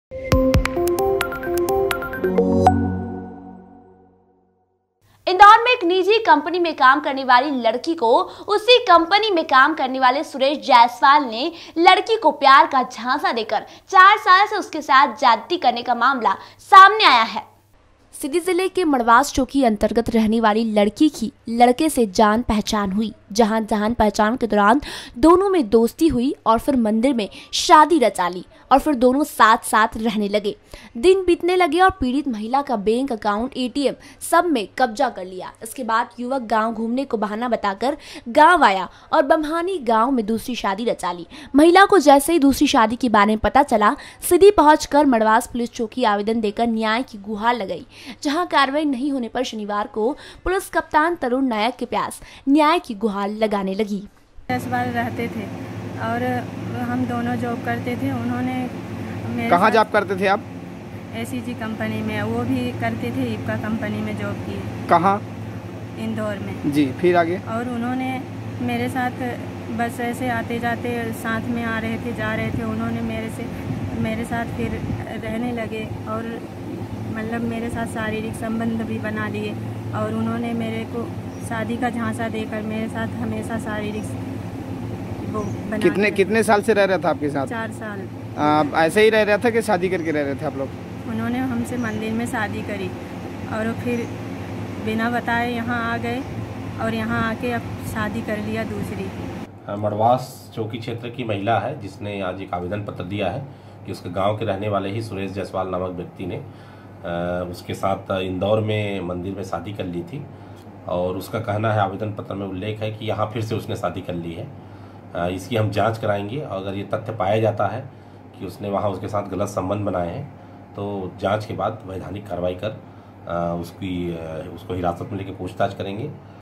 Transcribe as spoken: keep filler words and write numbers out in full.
इंदौर में एक निजी कंपनी में काम करने वाली लड़की को उसी कंपनी में काम करने वाले सुरेश जायसवाल ने लड़की को प्यार का झांसा देकर चार साल से उसके साथ ज्यादती करने का मामला सामने आया है। सीधी जिले के मड़वास चौकी अंतर्गत रहने वाली लड़की की लड़के से जान पहचान हुई, जहां जान पहचान के दौरान दोनों में दोस्ती हुई और फिर मंदिर में शादी रचा ली और फिर दोनों साथ साथ रहने लगे। दिन बीतने लगे और पीड़ित महिला का बैंक अकाउंट, एटीएम सब में कब्जा कर लिया। इसके बाद युवक गांव घूमने को बहाना बताकर गांव आया और बम्हानी गांव में दूसरी शादी रचा ली। महिला को जैसे ही दूसरी शादी के बारे में पता चला, सीधी पहुंचकर मड़वास पुलिस चौकी आवेदन देकर न्याय की गुहार लगाई। जहां कार्रवाई नहीं होने पर शनिवार को पुलिस कप्तान तरुण नायक के पास न्याय की गुहार लगाने लगी। दस बार रहते थे और हम दोनों जॉब करते थे। उन्होंने कहाँ जॉब करते थे आप? एसीजी कंपनी में, वो भी करते थे इपका कंपनी में जॉब की। कहाँ? इंदौर में जी। फिर आगे? और उन्होंने मेरे साथ बस ऐसे आते जाते साथ में आ रहे थे, जा रहे थे। उन्होंने मेरे से मेरे साथ फिर रहने लगे और मतलब मेरे साथ शारीरिक संबंध भी बना लिए और उन्होंने मेरे को शादी का झांसा देकर मेरे साथ हमेशा शारीरिक वो बना। कितने कितने साल से रह रहा था आपके साथ? चार साल। आ, ऐसे ही रह रहा था कि शादी करके रह रहे थे आप लोग? उन्होंने हमसे मंदिर में शादी करी और फिर बिना बताए यहाँ आ गए और यहाँ आके अब शादी कर लिया दूसरी। मड़वास चौकी क्षेत्र की महिला है जिसने आज एक आवेदन पत्र दिया है कि उसके गांव के रहने वाले ही सुरेश जायसवाल नामक व्यक्ति ने उसके साथ इंदौर में मंदिर में शादी कर ली थी और उसका कहना है, आवेदन पत्र में उल्लेख है कि यहाँ फिर से उसने शादी कर ली है। इसकी हम जांच कराएंगे और अगर ये तथ्य पाया जाता है कि उसने वहाँ उसके साथ गलत संबंध बनाए हैं तो जांच के बाद वैधानिक कार्रवाई कर उसकी उसको हिरासत में लेकर पूछताछ करेंगे।